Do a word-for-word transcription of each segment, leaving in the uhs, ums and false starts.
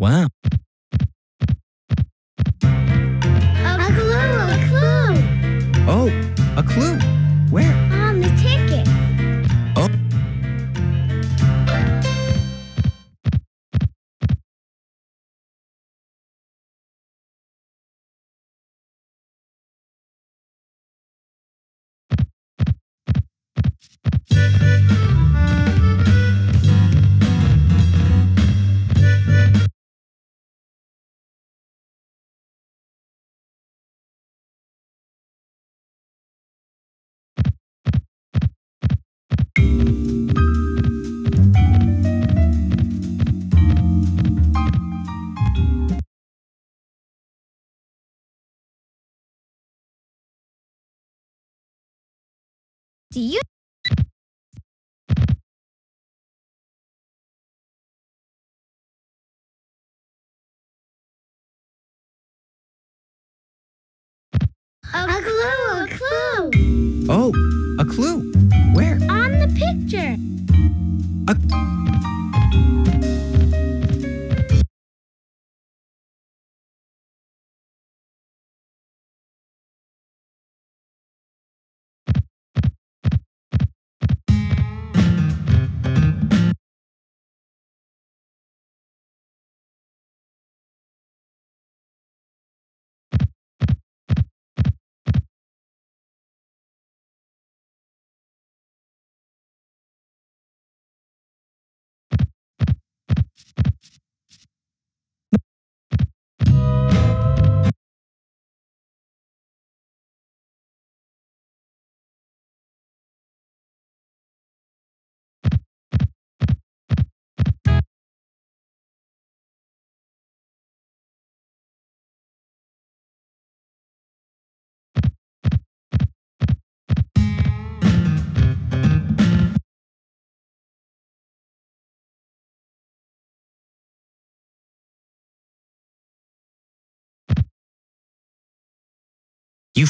Wow. A clue, a clue. Oh, a clue. Where? On the ticket. Oh. Do you? A clue, a clue. Oh, a clue. Where? On the picture. A You.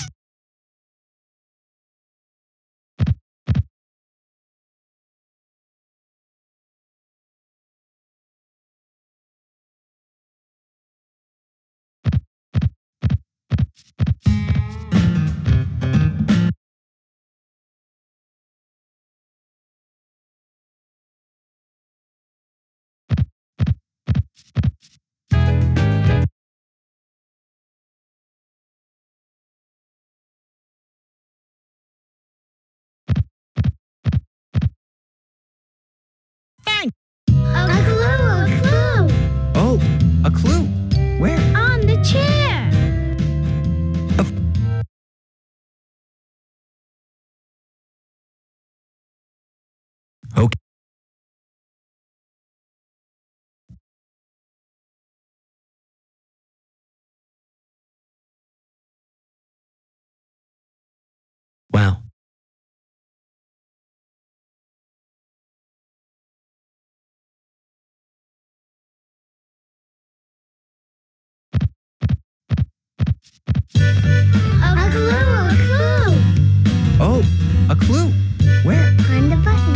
A clue, a clue. Oh, a clue. Where? On the chair. Of Okay. Wow. A clue, a clue. Oh, a clue. Where? On the button.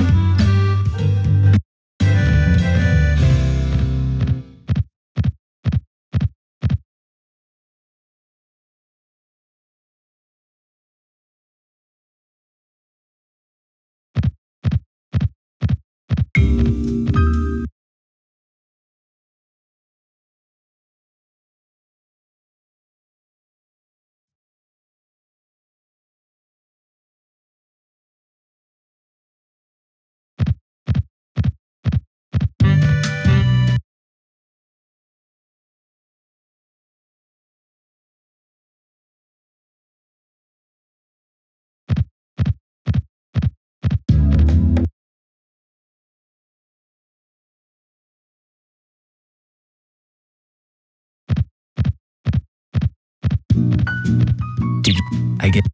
Did you? I get.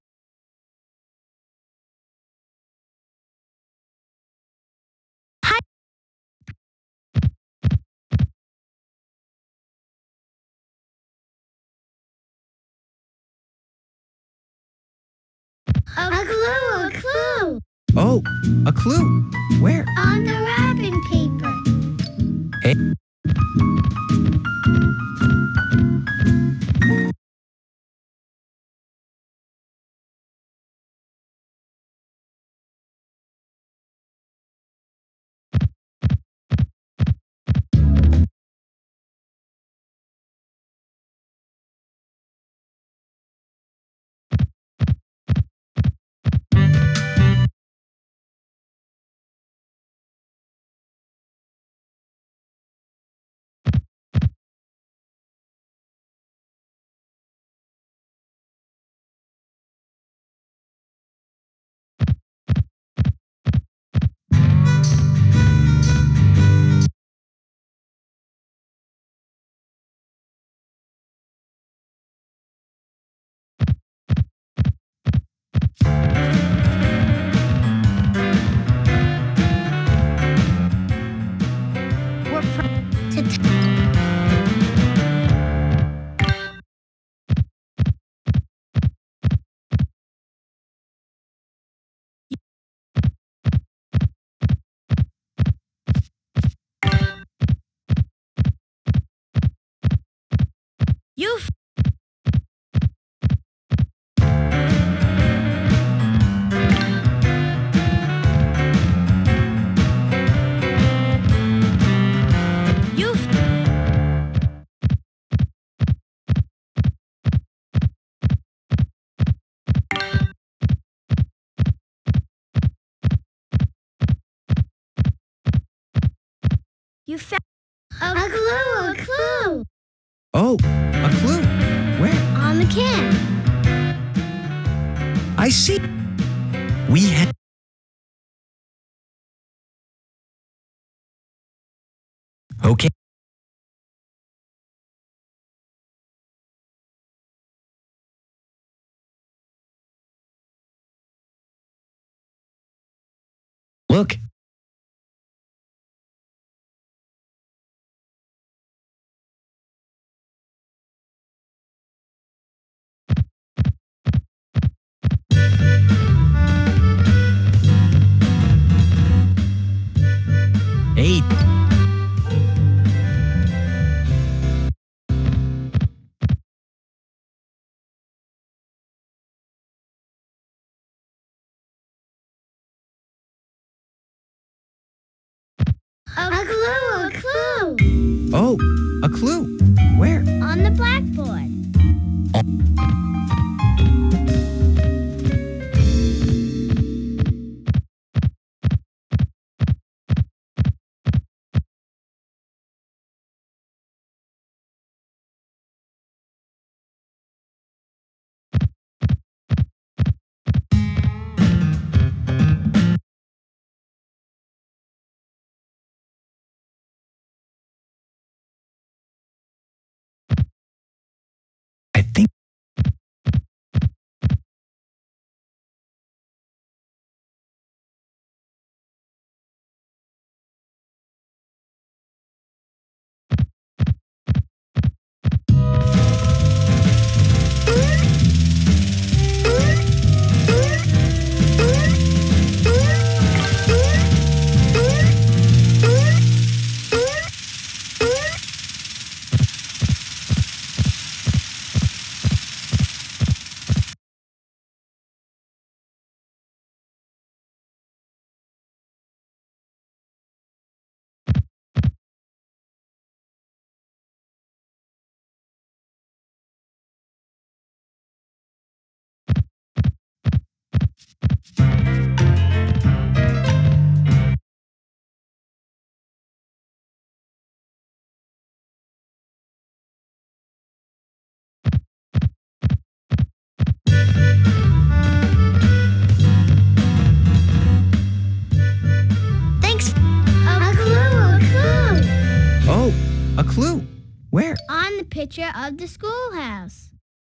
A clue, a clue. Oh, a clue. Where? On the wrapping paper. Hey. You found a, a clue, a clue. Oh, a clue. Where? On the can. I see. We have. Okay. Look. Eight. A, a clue, a clue. Oh, a clue. Where? On the blackboard. I think. Thanks. A, a clue, a clue. Oh, a clue. Where? On the picture of the schoolhouse.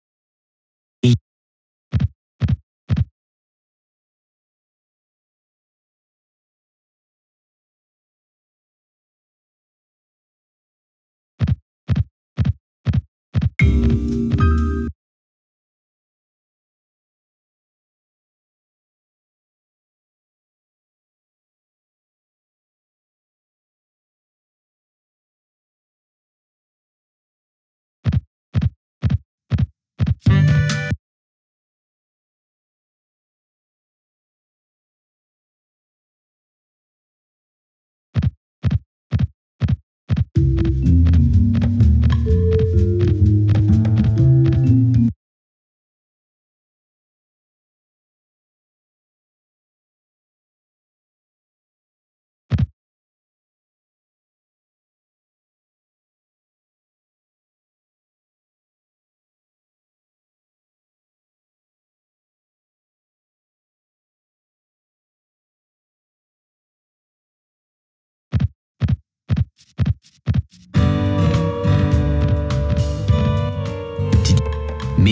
Did me?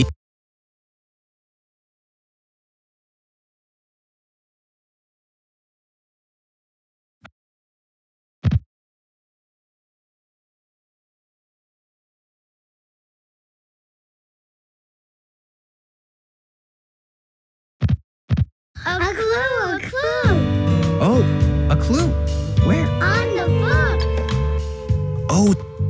A, a clue, a clue. Oh, a clue. Where? On the book. Oh.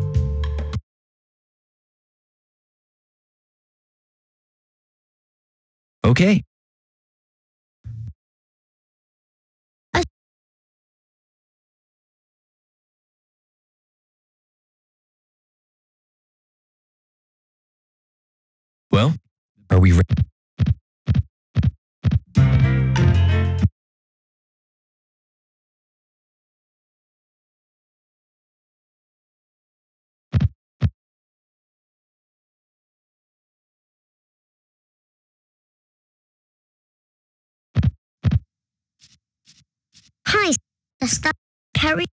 Okay. Well, are we ready? Hi, the stop carry.